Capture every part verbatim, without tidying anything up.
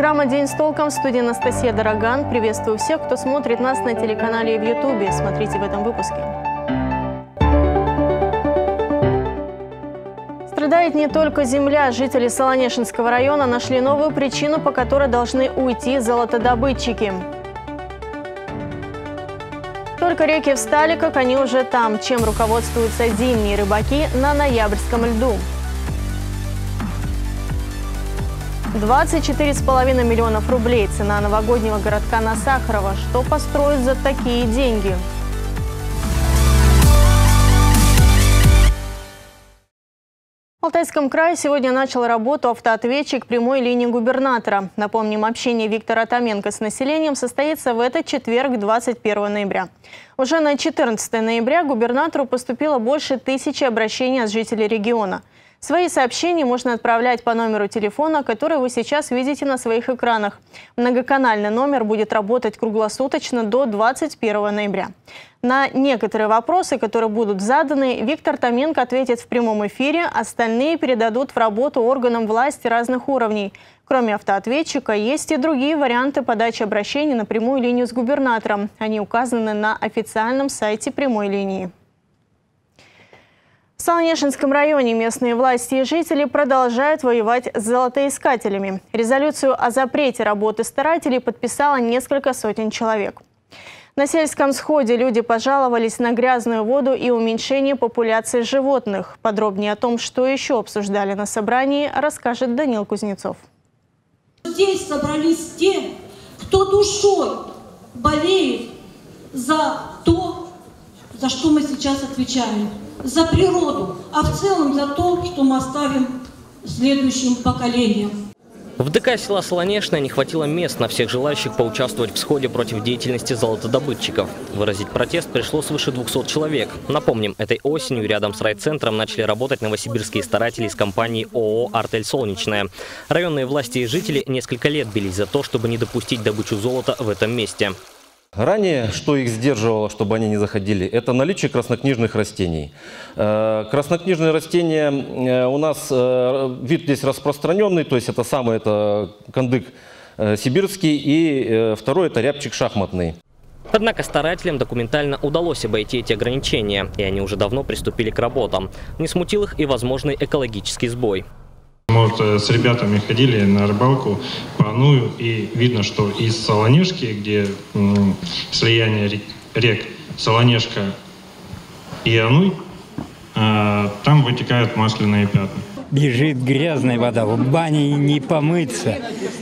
Программа «День с толком» в студии Анастасия Дороган. Приветствую всех, кто смотрит нас на телеканале и в Ютубе. Смотрите в этом выпуске. Страдает не только земля. Жители Солонешинского района нашли новую причину, по которой должны уйти золотодобытчики. Только реки встали, как они уже там. Чем руководствуются зимние рыбаки на ноябрьском льду? двадцать четыре с половиной миллионов рублей – цена новогоднего городка на Сахарова. Что построить за такие деньги? В Алтайском крае сегодня начал работу автоответчик прямой линии губернатора. Напомним, общение Виктора Томенко с населением состоится в этот четверг, двадцать первого ноября. Уже на четырнадцатое ноября губернатору поступило больше тысячи обращений от жителей региона. Свои сообщения можно отправлять по номеру телефона, который вы сейчас видите на своих экранах. Многоканальный номер будет работать круглосуточно до двадцать первого ноября. На некоторые вопросы, которые будут заданы, Виктор Томенко ответит в прямом эфире, остальные передадут в работу органам власти разных уровней. Кроме автоответчика, есть и другие варианты подачи обращений на прямую линию с губернатором. Они указаны на официальном сайте прямой линии. В Солонешинском районе местные власти и жители продолжают воевать с золотоискателями. Резолюцию о запрете работы старателей подписало несколько сотен человек. На сельском сходе люди пожаловались на грязную воду и уменьшение популяции животных. Подробнее о том, что еще обсуждали на собрании, расскажет Данил Кузнецов. Здесь собрались те, кто душой болеет за то, за что мы сейчас отвечаем. За природу, а в целом за то, что мы оставим следующим поколениям. В ДК села Солонешное не хватило мест на всех желающих поучаствовать в сходе против деятельности золотодобытчиков. Выразить протест пришло свыше двухсот человек. Напомним, этой осенью рядом с райцентром начали работать новосибирские старатели из компании ООО «Артель Солнечная». Районные власти и жители несколько лет бились за то, чтобы не допустить добычу золота в этом месте. Ранее, что их сдерживало, чтобы они не заходили, это наличие краснокнижных растений. Краснокнижные растения у нас вид здесь распространенный, то есть это самый это кандык сибирский, и второй это рябчик шахматный. Однако старателям документально удалось обойти эти ограничения, и они уже давно приступили к работам. Не смутил их и возможный экологический сбой. Мы с ребятами ходили на рыбалку по Аную, и видно, что из Солонежки, где м, слияние рек, рек Солонежка и Ануй, э, там вытекают масляные пятна. Бежит грязная вода, в бане не помыться,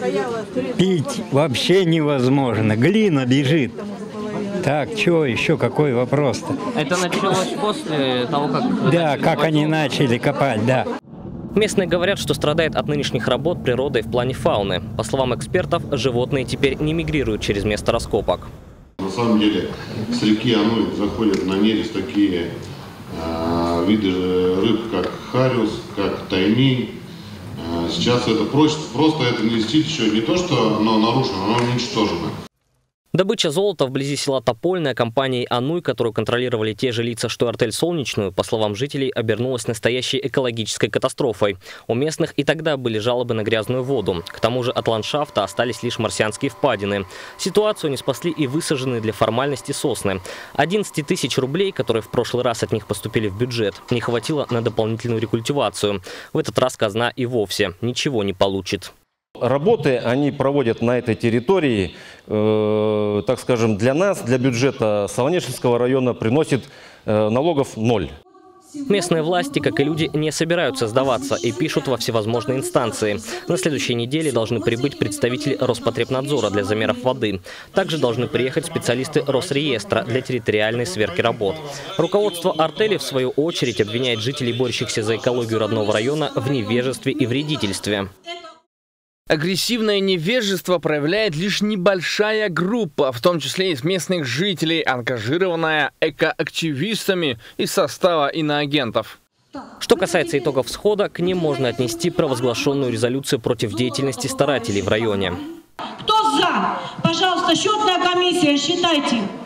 пить вообще невозможно, глина бежит. Так, что еще, какой вопрос-то? Это началось после того, как... Да, как они начали копать, да. Местные говорят, что страдает от нынешних работ природой в плане фауны. По словам экспертов, животные теперь не мигрируют через место раскопок. На самом деле с реки Ануй заходят на нерест такие э, виды рыб, как хариус, как таймень. Э, сейчас это просто, просто это нести еще не то, что оно нарушено, оно уничтожено. Добыча золота вблизи села Топольное компанией «Ануй», которую контролировали те же лица, что «Артель Солнечную», по словам жителей, обернулась настоящей экологической катастрофой. У местных и тогда были жалобы на грязную воду. К тому же от ландшафта остались лишь марсианские впадины. Ситуацию не спасли и высаженные для формальности сосны. одиннадцати тысяч рублей, которые в прошлый раз от них поступили в бюджет, не хватило на дополнительную рекультивацию. В этот раз казна и вовсе ничего не получит. Работы они проводят на этой территории, э, так скажем, для нас, для бюджета Солонешинского района приносит э, налогов ноль. Местные власти, как и люди, не собираются сдаваться и пишут во всевозможные инстанции. На следующей неделе должны прибыть представители Роспотребнадзора для замеров воды. Также должны приехать специалисты Росреестра для территориальной сверки работ. Руководство артели, в свою очередь, обвиняет жителей, борющихся за экологию родного района, в невежестве и вредительстве. Агрессивное невежество проявляет лишь небольшая группа, в том числе из местных жителей, ангажированная экоактивистами из состава иноагентов. Что касается итогов схода, к ним можно отнести провозглашенную резолюцию против деятельности старателей в районе. Кто за? Пожалуйста, счетная комиссия, считайте.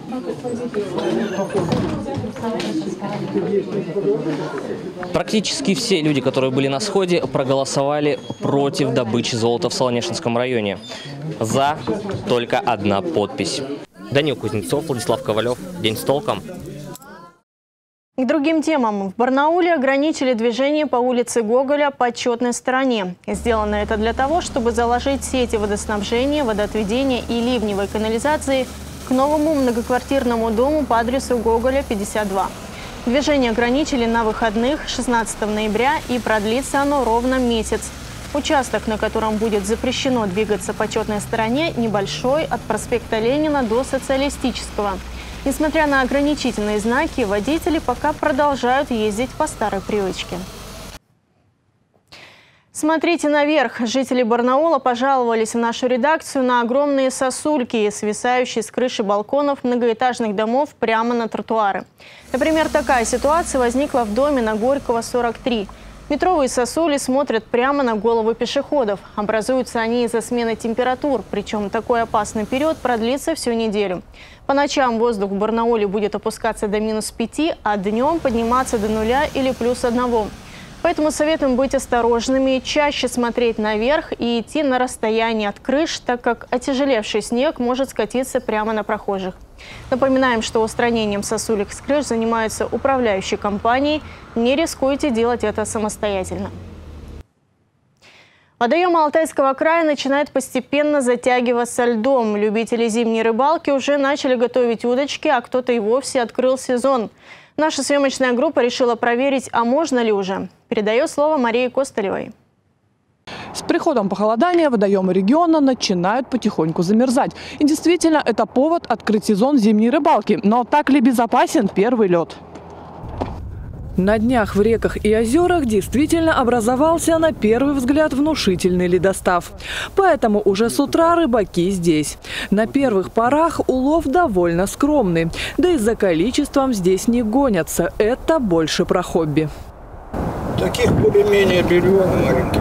Практически все люди, которые были на сходе, проголосовали против добычи золота в Солонешинском районе. За только одна подпись. Данил Кузнецов, Владислав Ковалев. День с толком. К другим темам. В Барнауле ограничили движение по улице Гоголя по четной стороне. Сделано это для того, чтобы заложить сети водоснабжения, водоотведения и ливневой канализации к новому многоквартирному дому по адресу Гоголя, пятьдесят два. Движение ограничили на выходных шестнадцатого ноября и продлится оно ровно месяц. Участок, на котором будет запрещено двигаться по четной стороне, небольшой, от проспекта Ленина до Социалистического. Несмотря на ограничительные знаки, водители пока продолжают ездить по старой привычке. Смотрите наверх. Жители Барнаула пожаловались в нашу редакцию на огромные сосульки, свисающие с крыши балконов многоэтажных домов прямо на тротуары. Например, такая ситуация возникла в доме на Горького, сорок три. Метровые сосули смотрят прямо на головы пешеходов. Образуются они из-за смены температур, причем такой опасный период продлится всю неделю. По ночам воздух в Барнауле будет опускаться до минус пяти, а днем подниматься до нуля или плюс одного. Поэтому советуем быть осторожными, чаще смотреть наверх и идти на расстояние от крыш, так как отяжелевший снег может скатиться прямо на прохожих. Напоминаем, что устранением сосулек с крыш занимаются управляющие компании. Не рискуйте делать это самостоятельно. Водоемы Алтайского края начинают постепенно затягиваться льдом. Любители зимней рыбалки уже начали готовить удочки, а кто-то и вовсе открыл сезон. Наша съемочная группа решила проверить, а можно ли уже. Передаю слово Марии Костылевой. С приходом похолодания водоемы региона начинают потихоньку замерзать. И действительно, это повод открыть сезон зимней рыбалки. Но так ли безопасен первый лед? На днях в реках и озерах действительно образовался на первый взгляд внушительный ледостав. Поэтому уже с утра рыбаки здесь. На первых порах улов довольно скромный. Да и за количеством здесь не гонятся. Это больше про хобби. Таких более-менее берем маленьких.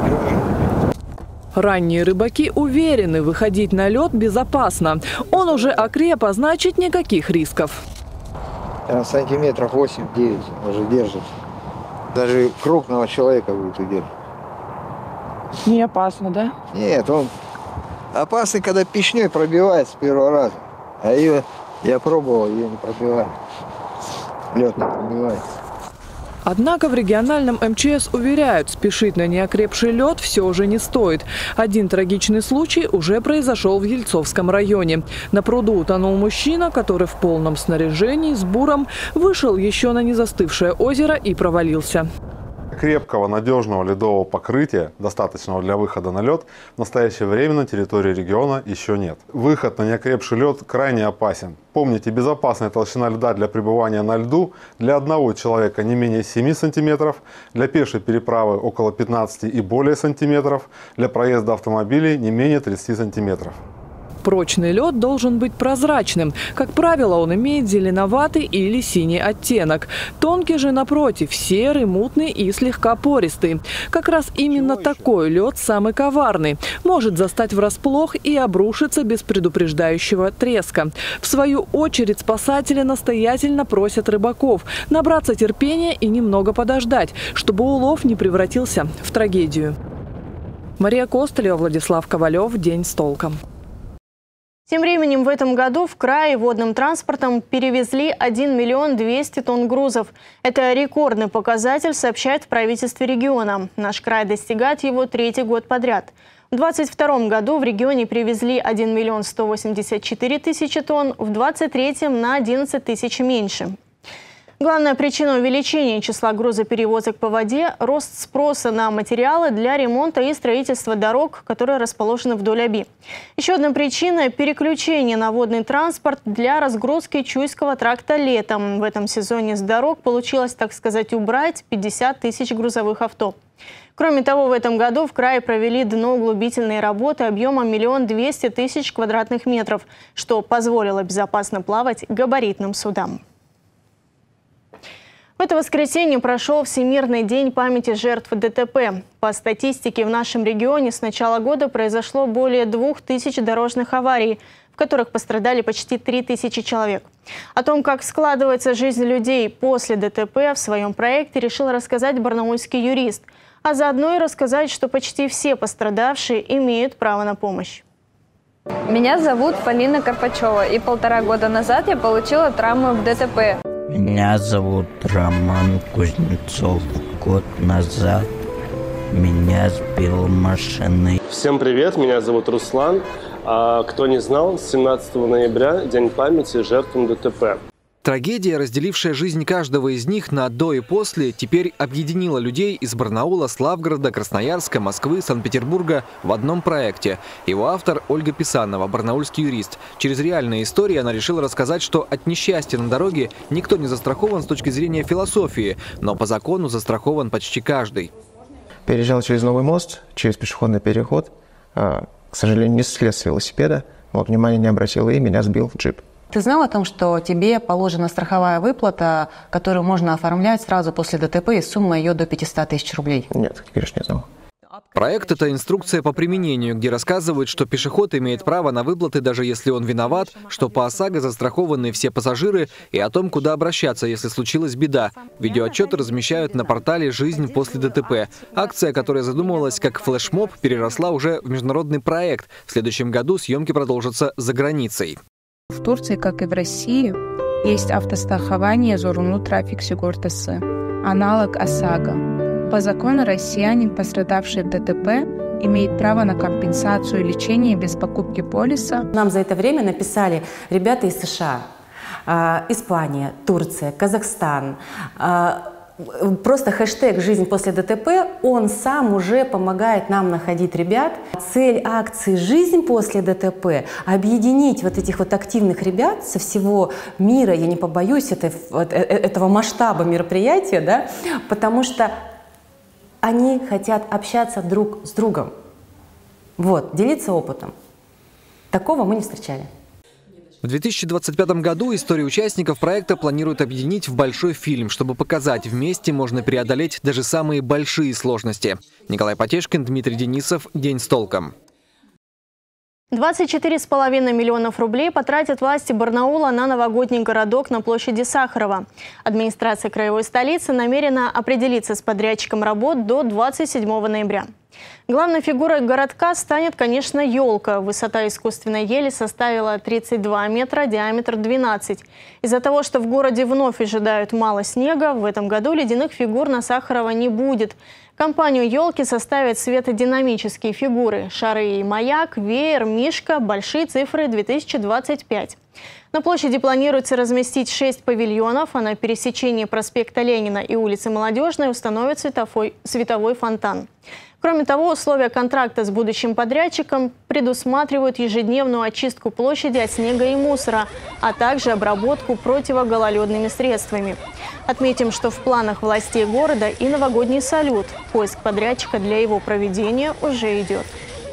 Ранние рыбаки уверены, выходить на лед безопасно. Он уже окреп, а значит никаких рисков. Сантиметров восемь-девять уже держит. Даже крупного человека будет удерживать. Не опасно, да? Нет, он опасный, когда пищней пробивает с первого раза. А ее я пробовал, ее не пробивает. Лед не пробивает. Однако в региональном эм че эс уверяют, спешить на неокрепший лед все же не стоит. Один трагичный случай уже произошел в Ельцовском районе. На пруду утонул мужчина, который в полном снаряжении с буром вышел еще на незастывшее озеро и провалился. Крепкого, надежного ледового покрытия, достаточного для выхода на лед, в настоящее время на территории региона еще нет. Выход на неокрепший лед крайне опасен. Помните, безопасная толщина льда для пребывания на льду для одного человека не менее семи сантиметров, для пешей переправы около пятнадцати и более сантиметров, для проезда автомобилей не менее тридцати сантиметров. Прочный лед должен быть прозрачным. Как правило, он имеет зеленоватый или синий оттенок. Тонкий же, напротив, серый, мутный и слегка пористый. Как раз именно такой лед самый коварный. Может застать врасплох и обрушиться без предупреждающего треска. В свою очередь спасатели настоятельно просят рыбаков набраться терпения и немного подождать, чтобы улов не превратился в трагедию. Мария Костылева, Владислав Ковалев. День с толком. Тем временем в этом году в крае водным транспортом перевезли один миллион двести тонн грузов. Это рекордный показатель, сообщает в правительстве региона. Наш край достигает его третий год подряд. В две тысячи двадцать втором году в регионе привезли один миллион сто восемьдесят четыре тысячи тонн, в две тысячи двадцать третьем на одиннадцать тысяч меньше. Главная причина увеличения числа грузоперевозок по воде – рост спроса на материалы для ремонта и строительства дорог, которые расположены вдоль Оби. Еще одна причина – переключение на водный транспорт для разгрузки Чуйского тракта летом. В этом сезоне с дорог получилось, так сказать, убрать пятьдесят тысяч грузовых авто. Кроме того, в этом году в крае провели дноуглубительные работы объемом миллион двести тысяч квадратных метров, что позволило безопасно плавать габаритным судам. В это воскресенье прошел Всемирный день памяти жертв дэ тэ пэ. По статистике, в нашем регионе с начала года произошло более двух тысяч дорожных аварий, в которых пострадали почти три тысячи человек. О том, как складывается жизнь людей после ДТП, в своем проекте решил рассказать барнаульский юрист, а заодно и рассказать, что почти все пострадавшие имеют право на помощь. Меня зовут Полина Карпачева, и полтора года назад я получила травму в ДТП. Меня зовут Роман Кузнецов. Год назад меня сбила машина. Всем привет, меня зовут Руслан. А кто не знал, семнадцатого ноября день памяти жертвам ДТП. Трагедия, разделившая жизнь каждого из них на «до» и «после», теперь объединила людей из Барнаула, Славгорода, Красноярска, Москвы, Санкт-Петербурга в одном проекте. Его автор Ольга Писанова, барнаульский юрист. Через реальные истории она решила рассказать, что от несчастья на дороге никто не застрахован с точки зрения философии, но по закону застрахован почти каждый. Переезжал через новый мост, через пешеходный переход. К сожалению, не слез с велосипеда. Вот, внимания не обратил и меня сбил в джип. Ты знал о том, что тебе положена страховая выплата, которую можно оформлять сразу после ДТП, и сумма ее до пятисот тысяч рублей? Нет, конечно, не знал. Проект – это инструкция по применению, где рассказывают, что пешеход имеет право на выплаты, даже если он виноват, что по ОСАГО застрахованы все пассажиры, и о том, куда обращаться, если случилась беда. Видеоотчеты размещают на портале «Жизнь после ДТП». Акция, которая задумывалась как флешмоб, переросла уже в международный проект. В следующем году съемки продолжатся за границей. В Турции, как и в России, есть автострахование «Зорунlu Trafik Sigortası», аналог ОСАГО. По закону россиянин, пострадавший в ДТП, имеет право на компенсацию и лечение без покупки полиса. Нам за это время написали ребята из США, Испания, Турция, Казахстан. Просто хэштег «Жизнь после ДТП», он сам уже помогает нам находить ребят. Цель акции «Жизнь после ДТП» – объединить вот этих вот активных ребят со всего мира, я не побоюсь это, этого масштаба мероприятия, да, потому что они хотят общаться друг с другом, вот, делиться опытом. Такого мы не встречали. В две тысячи двадцать пятом году истории участников проекта планируют объединить в большой фильм, чтобы показать, вместе можно преодолеть даже самые большие сложности. Николай Потешкин, Дмитрий Денисов. День с толком. двадцать четыре с половиной миллионов рублей потратят власти Барнаула на новогодний городок на площади Сахарова. Администрация краевой столицы намерена определиться с подрядчиком работ до двадцать седьмого ноября. Главной фигурой городка станет, конечно, елка. Высота искусственной ели составила тридцать два метра, диаметр двенадцать. Из-за того, что в городе вновь ожидают мало снега, в этом году ледяных фигур на Сахарова не будет. Компанию елки составят светодинамические фигуры – шары и маяк, веер, мишка, большие цифры две тысячи двадцать пять. На площади планируется разместить шесть павильонов, а на пересечении проспекта Ленина и улицы Молодежной установят световой, световой фонтан. Кроме того, условия контракта с будущим подрядчиком предусматривают ежедневную очистку площади от снега и мусора, а также обработку противогололедными средствами. Отметим, что в планах властей города и новогодний салют. Поиск подрядчика для его проведения уже идет.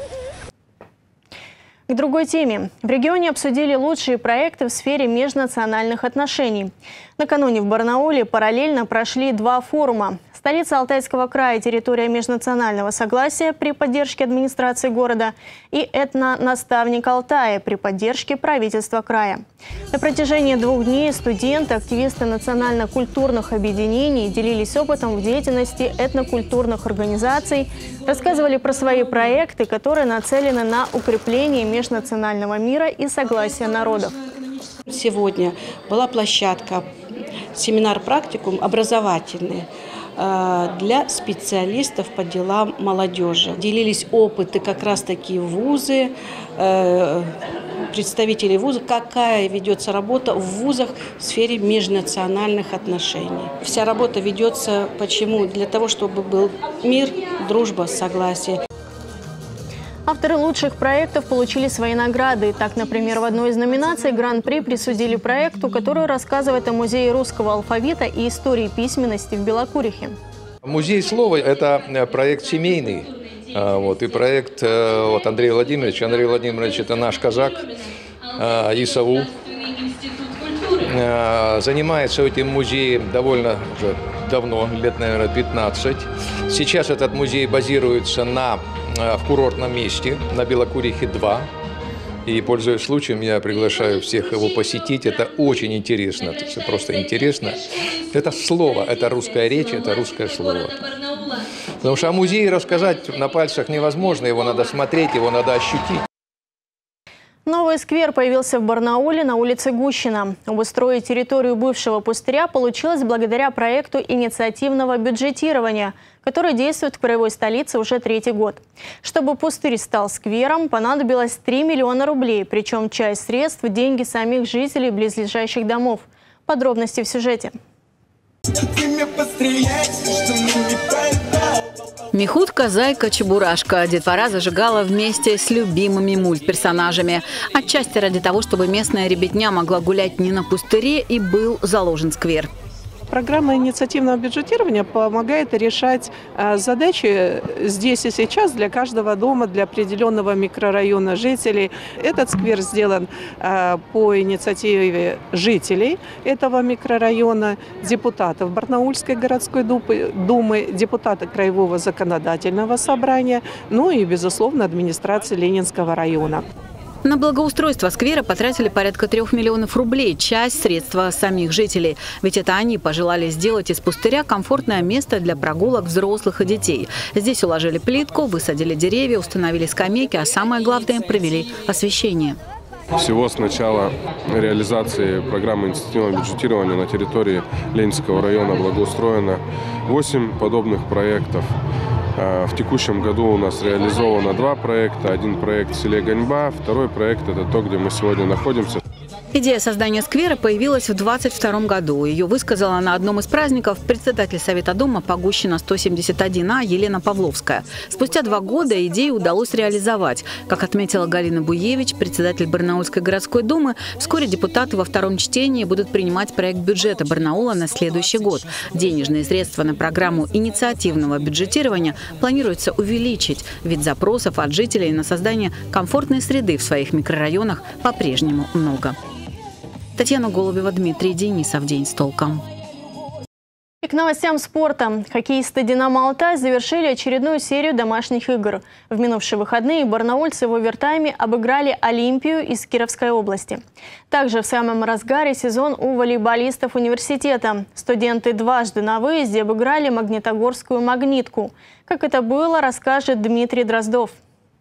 К другой теме. В регионе обсудили лучшие проекты в сфере межнациональных отношений. Накануне в Барнауле параллельно прошли два форума. Столица Алтайского края, территория межнационального согласия при поддержке администрации города, и этно-наставник Алтая при поддержке правительства края. На протяжении двух дней студенты, активисты национально-культурных объединений делились опытом в деятельности этнокультурных организаций, рассказывали про свои проекты, которые нацелены на укрепление межнационального мира и согласия народов. Сегодня была площадка, семинар-практикум образовательный для специалистов по делам молодежи. Делились опыты как раз-таки вузы, представители вузов, какая ведется работа в вузах в сфере межнациональных отношений. Вся работа ведется почему? Для того, чтобы был мир, дружба, согласие. Авторы лучших проектов получили свои награды. Так, например, в одной из номинаций Гран-при присудили проекту, который рассказывает о музее русского алфавита и истории письменности в Белокурихе. Музей слова – это проект семейный. Вот, и проект вот, Андрея Владимировича. Андрей Владимирович – это наш казак, ИСАУ. Занимается этим музеем довольно уже давно, лет, наверное, пятнадцать. Сейчас этот музей базируется на, в курортном месте, на Белокурихе два. И, пользуясь случаем, я приглашаю всех его посетить. Это очень интересно, это просто интересно. Это слово, это русская речь, это русское слово. Потому что о музее рассказать на пальцах невозможно, его надо смотреть, его надо ощутить. Новый сквер появился в Барнауле на улице Гущина. Обустроить территорию бывшего пустыря получилось благодаря проекту инициативного бюджетирования, который действует в краевой столице уже третий год. Чтобы пустырь стал сквером, понадобилось три миллиона рублей, причем часть средств – деньги самих жителей близлежащих домов. Подробности в сюжете. Михутка, Зайка, Чебурашка. Детвора зажигала вместе с любимыми мультперсонажами. Отчасти ради того, чтобы местная ребятня могла гулять не на пустыре, и был заложен сквер. Программа инициативного бюджетирования помогает решать задачи здесь и сейчас для каждого дома, для определенного микрорайона жителей. Этот сквер сделан по инициативе жителей этого микрорайона, депутатов Барнаульской городской думы, депутата Краевого законодательного собрания, ну и, безусловно, администрации Ленинского района. На благоустройство сквера потратили порядка трех миллионов рублей, часть средства самих жителей. Ведь это они пожелали сделать из пустыря комфортное место для прогулок взрослых и детей. Здесь уложили плитку, высадили деревья, установили скамейки, а самое главное – провели освещение. Всего с начала реализации программы инициативного бюджетирования на территории Ленинского района благоустроено восемь подобных проектов. В текущем году у нас реализовано два проекта. Один проект в селе Ганьба, второй проект – это то, где мы сегодня находимся. Идея создания сквера появилась в двадцать втором году. Ее высказала на одном из праздников председатель Совета дома по Гущина сто семьдесят один А Елена Павловская. Спустя два года идею удалось реализовать. Как отметила Галина Буевич, председатель Барнаульской городской думы, вскоре депутаты во втором чтении будут принимать проект бюджета Барнаула на следующий год. Денежные средства на программу инициативного бюджетирования планируется увеличить, ведь запросов от жителей на создание комфортной среды в своих микрорайонах по-прежнему много. Татьяна Голубева, Дмитрий Денисов. День с толком. И к новостям спорта. Хоккеисты «Динамо Алтай» завершили очередную серию домашних игр. В минувшие выходные барнаульцы в овертайме обыграли «Олимпию» из Кировской области. Также в самом разгаре сезон у волейболистов университета. Студенты дважды на выезде обыграли магнитогорскую «Магнитку». Как это было, расскажет Дмитрий Дроздов.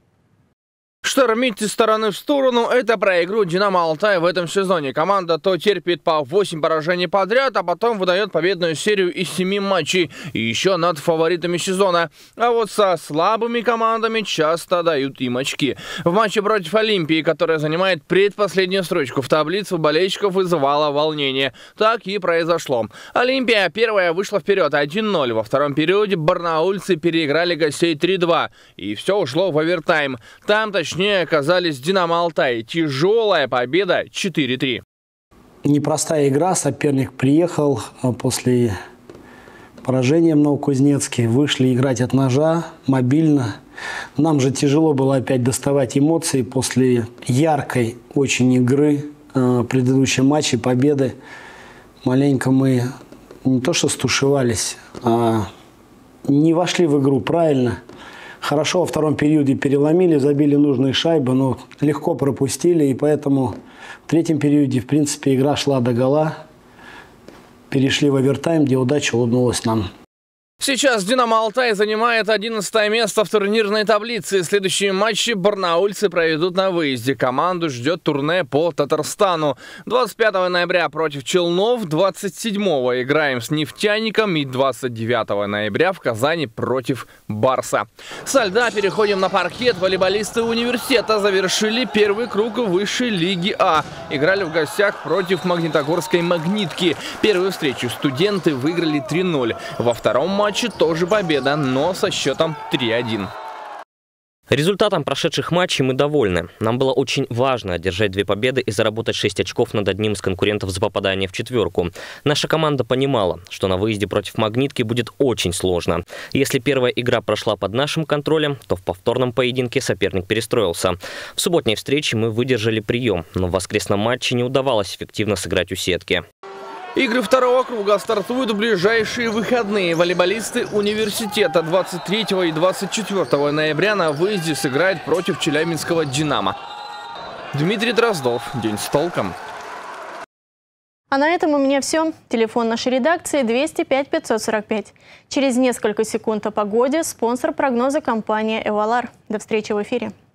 Штормить из стороны в сторону – это про игру «Динамо Алтай» в этом сезоне. Команда то терпит по восемь поражений подряд, а потом выдает победную серию из семи матчей. И еще над фаворитами сезона. А вот со слабыми командами часто дают им очки. В матче против «Олимпии», которая занимает предпоследнюю строчку в таблице, у болельщиков вызывало волнение. Так и произошло. «Олимпия» первая вышла вперед один ноль. Во втором периоде барнаульцы переиграли гостей три два. И все ушло в овертайм. Там, точнее, оказались «Динамо Алтай». Тяжелая победа четыре три. Непростая игра. Соперник приехал после поражения в Новокузнецке. Вышли играть от ножа, мобильно. Нам же тяжело было опять доставать эмоции после яркой очень игры в предыдущем матче, победы. Маленько мы не то что стушевались, а не вошли в игру правильно. Хорошо во втором периоде переломили, забили нужные шайбы, но легко пропустили. И поэтому в третьем периоде, в принципе, игра шла до гола. Перешли в овертайм, где удача улыбнулась нам. Сейчас «Динамо Алтай» занимает одиннадцатое место в турнирной таблице. Следующие матчи барнаульцы проведут на выезде. Команду ждет турне по Татарстану. двадцать пятого ноября против Челнов, двадцать седьмого играем с «Нефтяником» и двадцать девятого ноября в Казани против «Барса». Со льда переходим на паркет. Волейболисты университета завершили первый круг высшей лиги А. Играли в гостях против магнитогорской «Магнитки». Первую встречу студенты выиграли три ноль. Во втором матче матче тоже победа, но со счетом три один. Результатом прошедших матчей мы довольны. Нам было очень важно одержать две победы и заработать шесть очков над одним из конкурентов за попадание в четверку. Наша команда понимала, что на выезде против «Магнитки» будет очень сложно. Если первая игра прошла под нашим контролем, то в повторном поединке соперник перестроился. В субботней встрече мы выдержали прием, но в воскресном матче не удавалось эффективно сыграть у сетки. Игры второго круга стартуют в ближайшие выходные. Волейболисты университета двадцать третьего и двадцать четвёртого ноября на выезде сыграют против челябинского «Динамо». Дмитрий Дроздов. День с толком. А на этом у меня все. Телефон нашей редакции двести пять пятьсот сорок пять. Через несколько секунд о погоде. Спонсор прогноза — компания «Эвалар». До встречи в эфире.